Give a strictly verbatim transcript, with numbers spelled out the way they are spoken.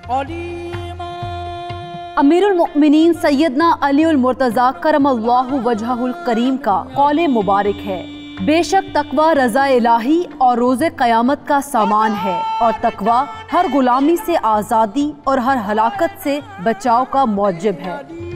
अमीरुल मोमिनीन सैयदना अलीउल मुर्तज़ा करमल्लाहु वजहुल करीम का कौले मुबारक है। बेशक तकवा रज़ा इलाही और रोज़े क़यामत का सामान है, और तकवा हर गुलामी से आज़ादी और हर हलाकत से बचाव का मौजिब है।